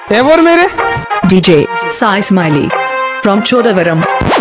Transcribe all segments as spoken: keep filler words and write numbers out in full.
ఎవరు మీరే? D J Sai Smiley from Chodavaram.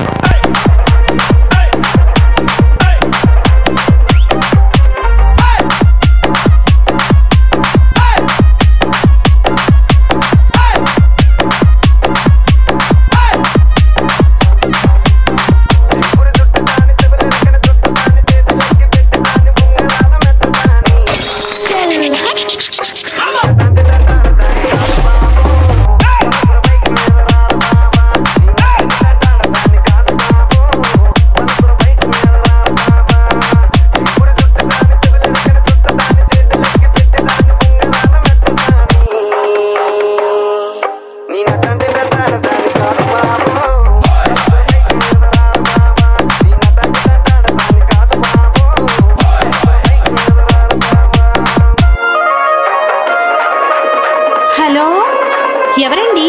Hello ఎవరండి?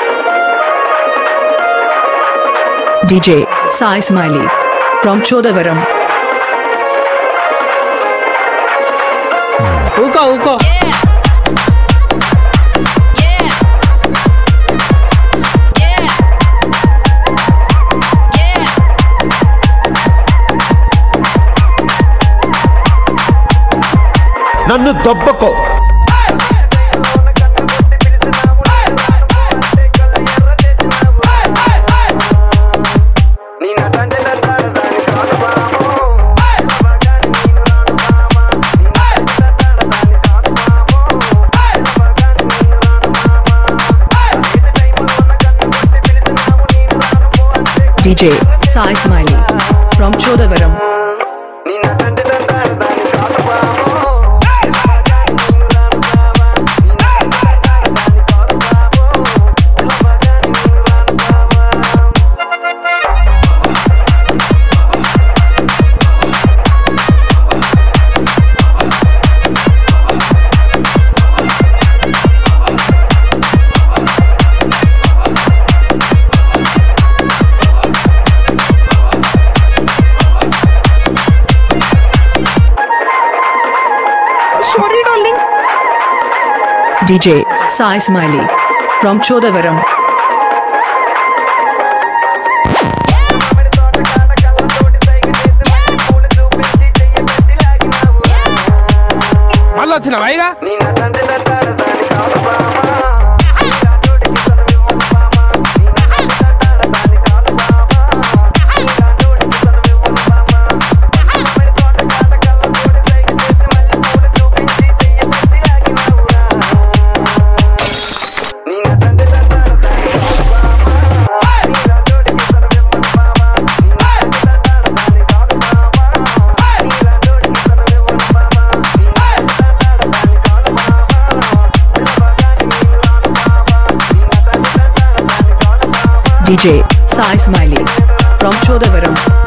D J Sai Smiley from Chodavaram. ఊకో ఊకో. నన్ను దొబ్బకో. D J Sai Smiley from Chodavaram. Sorry darling. D J Sai Smiley from Chodavaram. మళ్ళీ వచ్చిన వైగా D J Sai Smiley from Chodavaram.